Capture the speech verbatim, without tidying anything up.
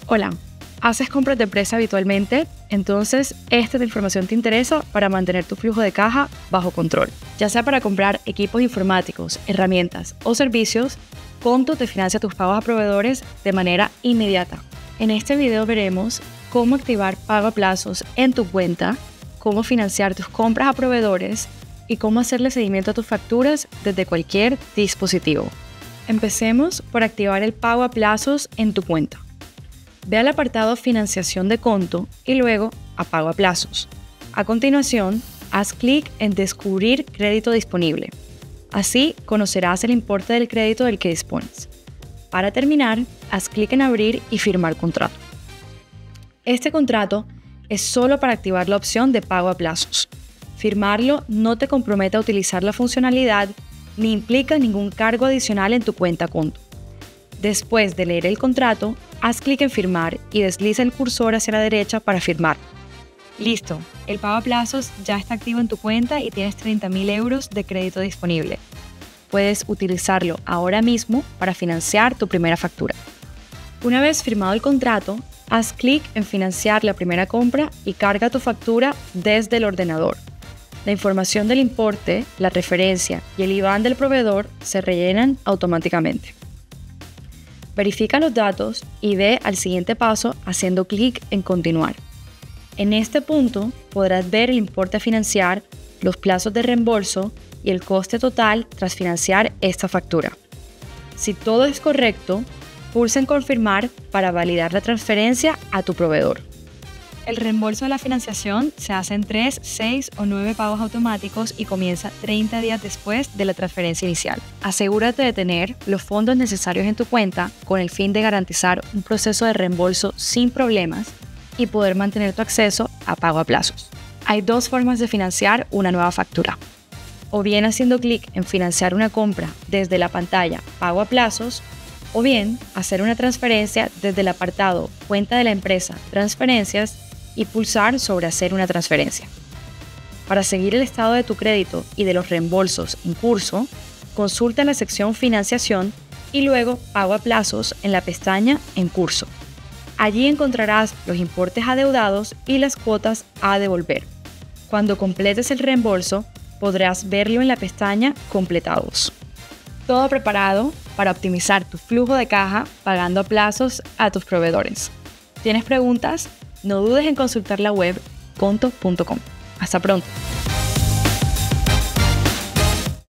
Hola, ¿haces compras de empresa habitualmente? Entonces, esta información te interesa para mantener tu flujo de caja bajo control. Ya sea para comprar equipos informáticos, herramientas o servicios, Conto te financia tus pagos a proveedores de manera inmediata. En este video veremos cómo activar pago a plazos en tu cuenta, cómo financiar tus compras a proveedores y cómo hacerle seguimiento a tus facturas desde cualquier dispositivo. Empecemos por activar el pago a plazos en tu cuenta. Ve al apartado Financiación de Conto y luego a Pago a plazos. A continuación, haz clic en Descubrir crédito disponible. Así conocerás el importe del crédito del que dispones. Para terminar, haz clic en Abrir y firmar contrato. Este contrato es solo para activar la opción de pago a plazos. Firmarlo no te compromete a utilizar la funcionalidad ni implica ningún cargo adicional en tu cuenta Conto. Después de leer el contrato, haz clic en Firmar y desliza el cursor hacia la derecha para firmar. Listo, el pago a plazos ya está activo en tu cuenta y tienes treinta mil euros de crédito disponible. Puedes utilizarlo ahora mismo para financiar tu primera factura. Una vez firmado el contrato, haz clic en Financiar la primera compra y carga tu factura desde el ordenador. La información del importe, la referencia y el I B A N del proveedor se rellenan automáticamente. Verifica los datos y ve al siguiente paso haciendo clic en Continuar. En este punto podrás ver el importe a financiar, los plazos de reembolso y el coste total tras financiar esta factura. Si todo es correcto, pulsa en Confirmar para validar la transferencia a tu proveedor. El reembolso de la financiación se hace en tres, seis o nueve pagos automáticos y comienza treinta días después de la transferencia inicial. Asegúrate de tener los fondos necesarios en tu cuenta con el fin de garantizar un proceso de reembolso sin problemas y poder mantener tu acceso a pago a plazos. Hay dos formas de financiar una nueva factura. O bien haciendo clic en Financiar una compra desde la pantalla Pago a plazos, o bien hacer una transferencia desde el apartado Cuenta de la empresa, Transferencias y pulsar sobre Hacer una transferencia. Para seguir el estado de tu crédito y de los reembolsos en curso, consulta la sección Financiación y luego Pago a plazos en la pestaña En curso. Allí encontrarás los importes adeudados y las cuotas a devolver. Cuando completes el reembolso, podrás verlo en la pestaña Completados. Todo preparado para optimizar tu flujo de caja pagando a plazos a tus proveedores. ¿Tienes preguntas? No dudes en consultar la web conto punto com. Hasta pronto.